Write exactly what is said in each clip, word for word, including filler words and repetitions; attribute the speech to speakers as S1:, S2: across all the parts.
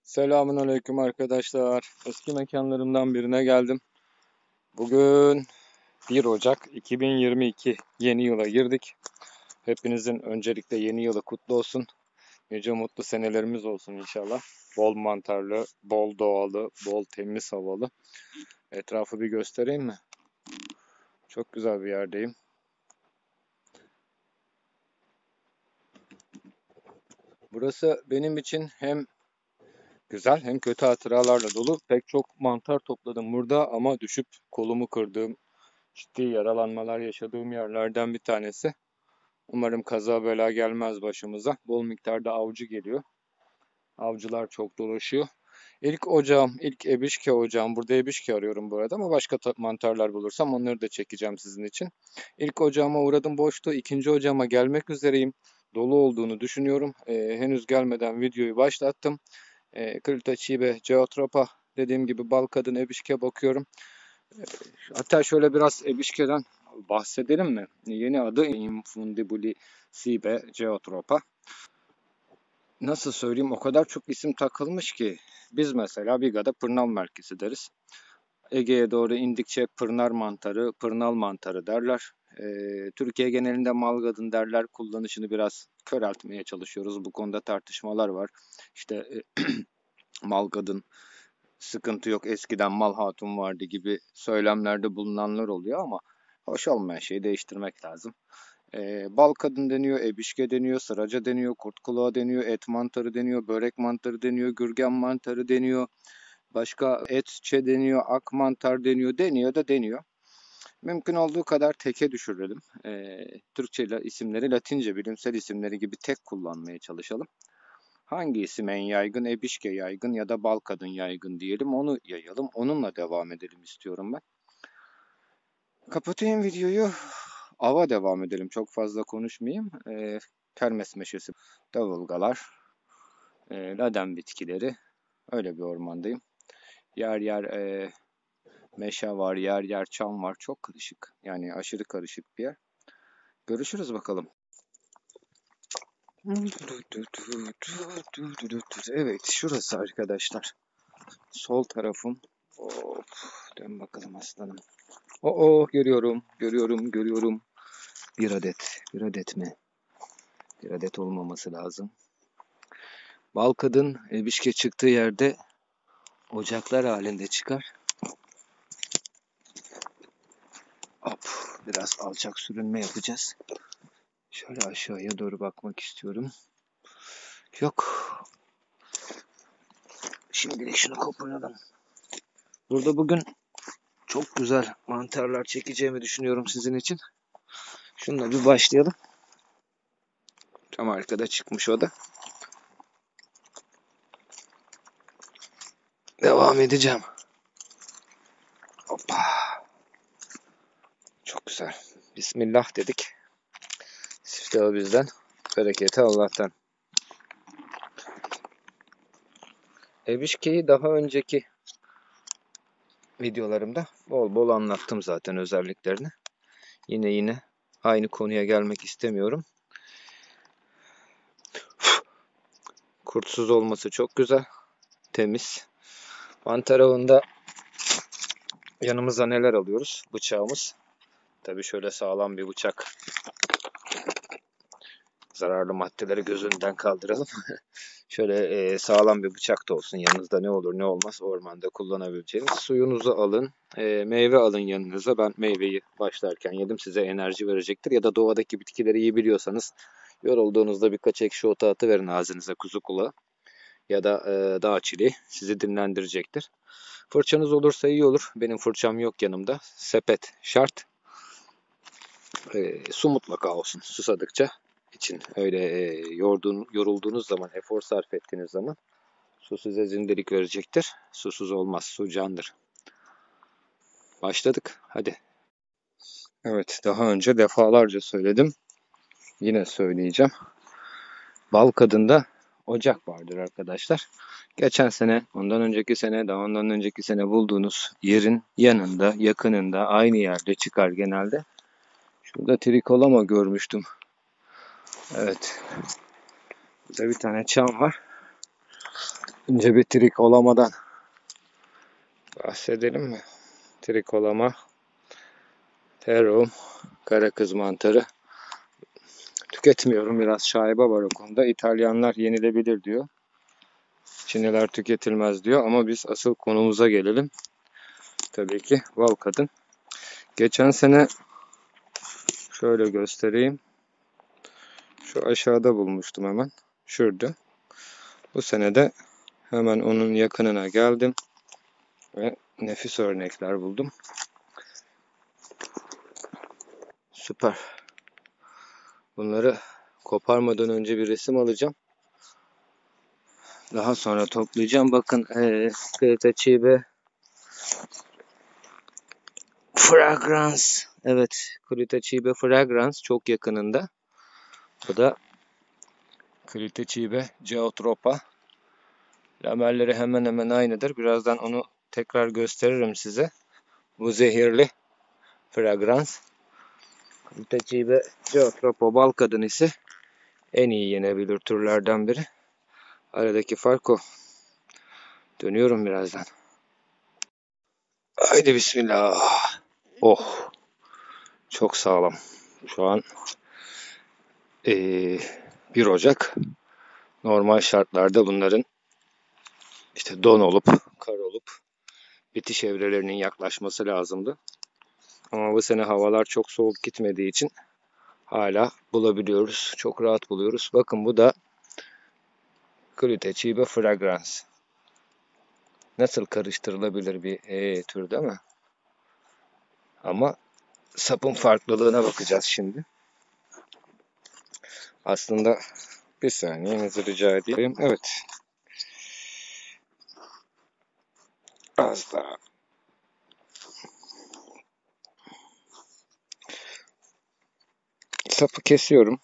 S1: Selamünaleyküm arkadaşlar. Eski mekanlarımdan birine geldim. Bugün bir Ocak iki bin yirmi iki, yeni yıla girdik. Hepinizin öncelikle yeni yılı kutlu olsun. Nice mutlu senelerimiz olsun inşallah. Bol mantarlı, bol doğalı, bol temiz havalı. Etrafı bir göstereyim mi? Çok güzel bir yerdeyim. Burası benim için hem güzel hem kötü hatıralarla dolu. Pek çok mantar topladım burada ama düşüp kolumu kırdığım, ciddi yaralanmalar yaşadığım yerlerden bir tanesi. Umarım kaza bela gelmez başımıza. Bol miktarda avcı geliyor. Avcılar çok dolaşıyor. İlk ocağım, ilk ebişke ocağım. Burada ebişke arıyorum bu arada ama başka mantarlar bulursam onları da çekeceğim sizin için. İlk ocağıma uğradım, boştu. İkinci ocağıma gelmek üzereyim. Dolu olduğunu düşünüyorum. Ee, henüz gelmeden videoyu başlattım. Ee, Kırlitaçibe, Geotropa, dediğim gibi bal kadın ebişke bakıyorum. Hatta şöyle biraz ebişkeden bahsedelim mi? Yeni adı Infundibulisibe Geotropa. Nasıl söyleyeyim, o kadar çok isim takılmış ki. Biz mesela Biga'da pırnal merkezi deriz. Ege'ye doğru indikçe pırnar mantarı, pırnal mantarı derler. Ee, Türkiye genelinde malgadın derler. Kullanışını biraz köreltmeye çalışıyoruz. Bu konuda tartışmalar var. İşte e, malgadın sıkıntı yok, eskiden mal hatun vardı gibi söylemlerde bulunanlar oluyor ama hoş olmayan şeyi değiştirmek lazım. Ee, bal kadın deniyor, ebişke deniyor, sıraca deniyor, kurt kulağı deniyor, et mantarı deniyor, börek mantarı deniyor, gürgen mantarı deniyor, başka etçe deniyor, ak mantar deniyor, deniyor da deniyor. Mümkün olduğu kadar teke düşürelim. Ee, Türkçe isimleri Latince bilimsel isimleri gibi tek kullanmaya çalışalım. Hangi isim en yaygın? Ebişke yaygın ya da bal kadın yaygın diyelim. Onu yayalım. Onunla devam edelim istiyorum ben. Kapatayım videoyu. Ava devam edelim. Çok fazla konuşmayayım. Ee, kermes meşesi, davulgalar, e, ladem bitkileri. Öyle bir ormandayım. Yer yer e, meşe var, yer yer çam var. Çok karışık. Yani aşırı karışık bir yer. Görüşürüz bakalım. Evet, şurası arkadaşlar. Sol tarafım. Hop, dön bakalım aslanım. Oo, görüyorum, görüyorum, görüyorum. Bir adet, bir adet mi? Bir adet olmaması lazım. Bal kadın ebişke çıktığı yerde ocaklar halinde çıkar. Hop, biraz alçak sürünme yapacağız. Şöyle aşağıya doğru bakmak istiyorum. Yok. Şimdilik şunu koparalım. Burada bugün çok güzel mantarlar çekeceğimi düşünüyorum sizin için. Şununla bir başlayalım. Tam arkada çıkmış o da. Devam edeceğim. Hoppa. Çok güzel. Bismillah dedik. Siftahı bizden. Bereketi Allah'tan. Ebişke'yi daha önceki videolarımda bol bol anlattım zaten özelliklerini. Yine yine aynı konuya gelmek istemiyorum. Kurtsuz olması çok güzel. Temiz. Mantar avında yanımıza neler alıyoruz? Bıçağımız. Tabii şöyle sağlam bir bıçak. Zararlı maddeleri gözünden kaldıralım. Şöyle e, sağlam bir bıçak da olsun. Yanınızda ne olur ne olmaz ormanda kullanabileceğiniz. Suyunuzu alın. E, meyve alın yanınıza. Ben meyveyi başlarken yedim. Size enerji verecektir. Ya da doğadaki bitkileri iyi biliyorsanız yorulduğunuzda birkaç ekşi otu atıverin ağzınıza, kuzu kulağı. Ya da e, dağ çileği sizi dinlendirecektir. Fırçanız olursa iyi olur. Benim fırçam yok yanımda. Sepet şart. E, su mutlaka olsun susadıkça için. Öyle e, yorduğun, yorulduğunuz zaman, efor sarf ettiğiniz zaman su size zindelik verecektir. Susuz olmaz. Su candır. Başladık. Hadi. Evet, daha önce defalarca söyledim. Yine söyleyeceğim. Bal kadında ocak vardır arkadaşlar. Geçen sene, ondan önceki sene, daha ondan önceki sene bulduğunuz yerin yanında, yakınında, aynı yerde çıkar genelde. Şurada trikolama görmüştüm. Evet. Burada bir tane çam var. Önce bir trikolamadan bahsedelim mi? Trikolama, terum, kara kız mantarı. Tüketmiyorum. Biraz şaibe var o konuda. İtalyanlar yenilebilir diyor. Çinliler tüketilmez diyor. Ama biz asıl konumuza gelelim. Tabii ki bal kadın. Geçen sene şöyle göstereyim. Şu aşağıda bulmuştum hemen. Şurada. Bu sene de hemen onun yakınına geldim. Ve nefis örnekler buldum. Süper. Bunları koparmadan önce bir resim alacağım. Daha sonra toplayacağım. Bakın ee, Cretaceae fragrance. Evet. Cretaceae fragrance çok yakınında. Bu da Cretaceae geotropa. Lamelleri hemen hemen aynıdır. Birazdan onu tekrar gösteririm size. Bu zehirli fragrans. Cretaceae geotropa bal kadını ise en iyi yenebilir türlerden biri. Aradaki fark o. Dönüyorum birazdan. Haydi bismillah. Oh. Çok sağlam. Şu an ee, bir Ocak. Normal şartlarda bunların işte don olup, kar olup bitiş evrelerinin yaklaşması lazımdı. Ama bu sene havalar çok soğuk gitmediği için hala bulabiliyoruz. Çok rahat buluyoruz. Bakın bu da Cretaceae fragrance. Nasıl karıştırılabilir bir e, tür değil mi? Ama sapın farklılığına bakacağız şimdi. Aslında bir saniyenizi rica edeyim. Evet. Az daha. Sapı kesiyorum.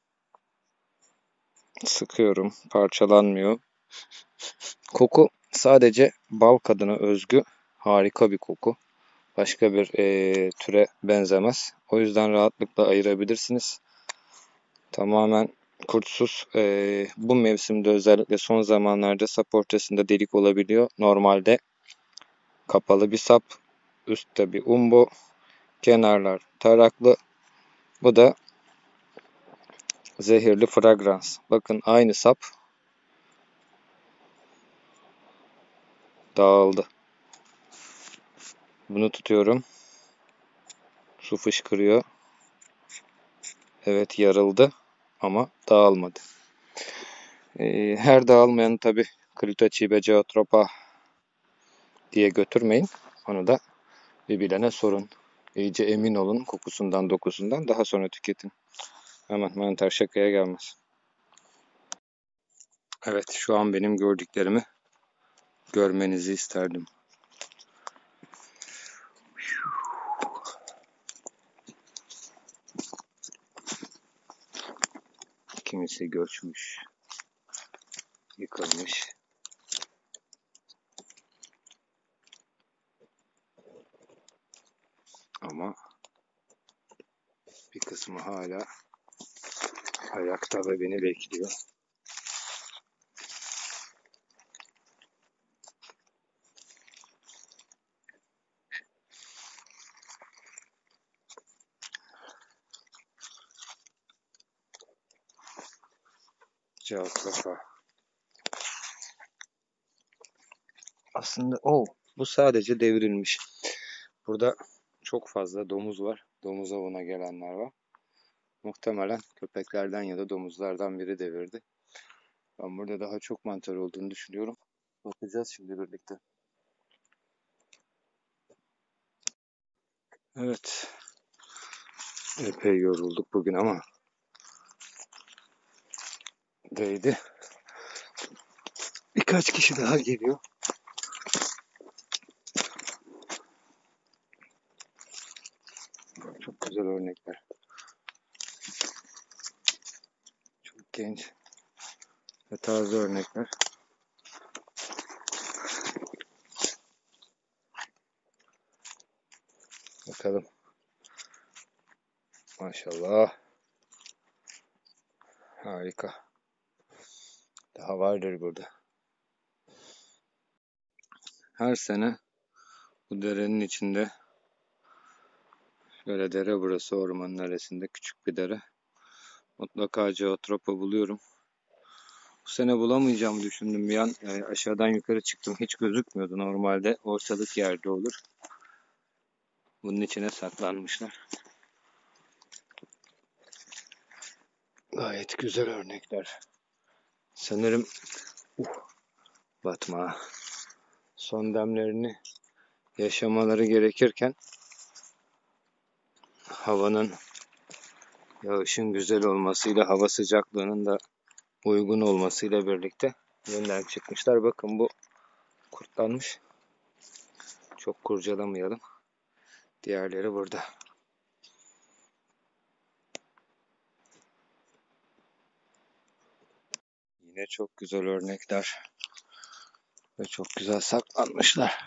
S1: Sıkıyorum. Parçalanmıyor. Koku sadece bal kadına özgü. Harika bir koku. Başka bir e, türe benzemez. O yüzden rahatlıkla ayırabilirsiniz. Tamamen kurtsuz. E, bu mevsimde özellikle son zamanlarda sap ortasında delik olabiliyor. Normalde kapalı bir sap. Üstte bir umbo. Kenarlar taraklı. Bu da zehirli fragrans. Bakın aynı sap dağıldı. Bunu tutuyorum. Su fışkırıyor. Evet yarıldı ama dağılmadı. Ee, her dağılmayanı tabi Crutaceae geotropa diye götürmeyin. Onu da bir bilene sorun. İyice emin olun kokusundan dokusundan daha sonra tüketin. Aman mantar şakaya gelmez. Evet şu an benim gördüklerimi görmenizi isterdim. Kimisi göçmüş, yıkılmış. Ama bir kısmı hala ayakta ve beni bekliyor. Geotropa. Aslında o oh, bu sadece devrilmiş. Burada çok fazla domuz var. Domuz avına gelenler var. Muhtemelen köpeklerden ya da domuzlardan biri devirdi. Ben burada daha çok mantar olduğunu düşünüyorum. Bakacağız şimdi birlikte. Evet. Epey yorulduk bugün ama değdi. Birkaç kişi daha geliyor. Çok güzel örnekler. Çok genç ve taze örnekler. Bakalım. Maşallah. Harika. Daha vardır burada. her sene bu derenin içinde, böyle dere burası, ormanın arasında küçük bir dere. Mutlaka Geotropa buluyorum. Bu sene bulamayacağımı düşündüm bir an. Yani aşağıdan yukarı çıktım. Hiç gözükmüyordu. Normalde ortalık yerde olur. Bunun içine saklanmışlar. Gayet güzel örnekler. Sanırım uh, batma. Son demlerini yaşamaları gerekirken havanın, yağışın güzel olmasıyla, hava sıcaklığının da uygun olmasıyla birlikte yeniden çıkmışlar. Bakın bu kurtlanmış. Çok kurcalamayalım. Diğerleri burada. Yine çok güzel örnekler ve çok güzel saklanmışlar.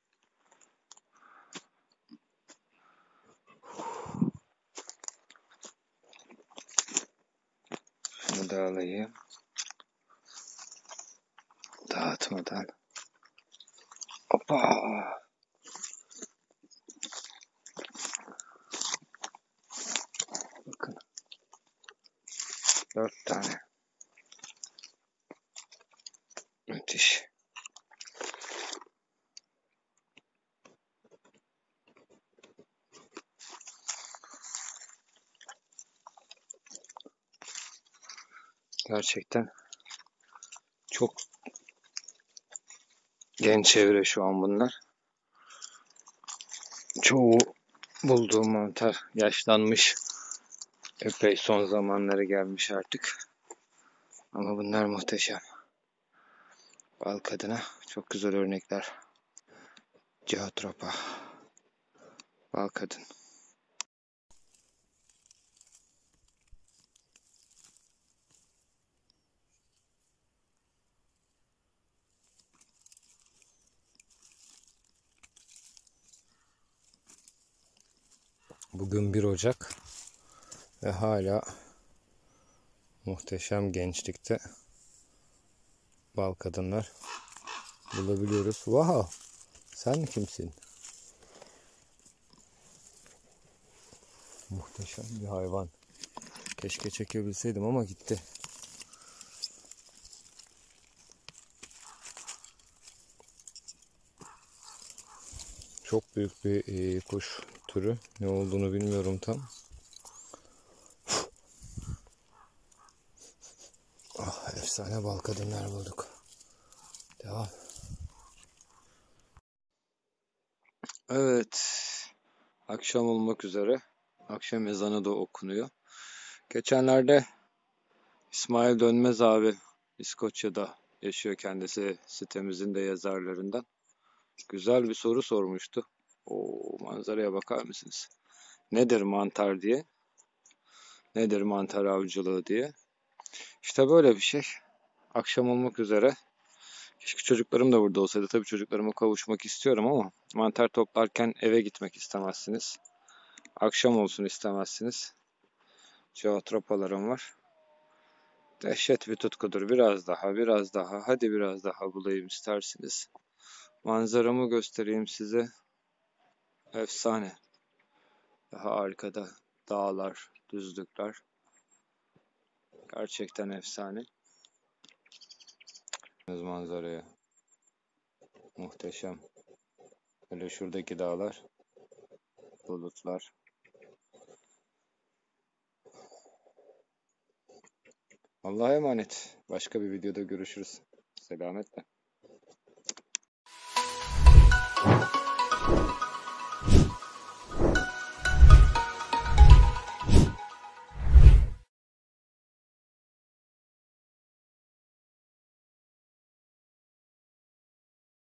S1: Şunu da alayım. Dağıtmadan. Hoppa. Bakın. Dört tane. Müthiş. Gerçekten çok genç evre şu an bunlar. Çoğu bulduğum mantar yaşlanmış. Epey son zamanları gelmiş artık. Ama bunlar muhteşem. Bal kadına çok güzel örnekler. Geotropa. Bal kadın. Bugün bir Ocak ve hala muhteşem gençlikte bal kadınlar bulabiliyoruz. Wow! Sen kimsin? Muhteşem bir hayvan. Keşke çekebilseydim ama gitti. Çok büyük bir e, kuş türü. Ne olduğunu bilmiyorum tam. Ah, efsane bal kadınlar bulduk. Devam. Evet. Akşam olmak üzere. Akşam ezanı da okunuyor. Geçenlerde İsmail Dönmez abi İskoçya'da yaşıyor kendisi, sitemizin de yazarlarından. Güzel bir soru sormuştu. O manzaraya bakar mısınız? Nedir mantar diye? Nedir mantar avcılığı diye? İşte böyle bir şey. Akşam olmak üzere. Keşke çocuklarım da burada olsaydı. Tabii çocuklarıma kavuşmak istiyorum ama mantar toplarken eve gitmek istemezsiniz. Akşam olsun istemezsiniz. Geotropalarım var. Dehşet bir tutkudur. Biraz daha, biraz daha, hadi biraz daha bulayım istersiniz. Manzaramı göstereyim size. Efsane. Daha arkada dağlar, düzlükler. Gerçekten efsane. Manzaraya. Muhteşem. Böyle şuradaki dağlar, bulutlar. Allah'a emanet. Başka bir videoda görüşürüz. Selametle.